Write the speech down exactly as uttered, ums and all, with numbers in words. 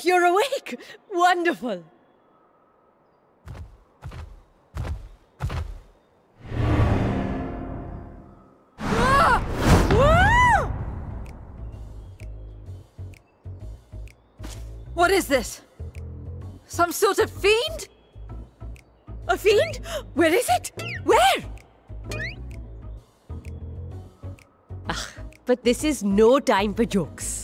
you're awake! Wonderful! Ah! Ah! What is this? Some sort of fiend? A fiend? Where is it? Where? Ugh, but this is no time for jokes.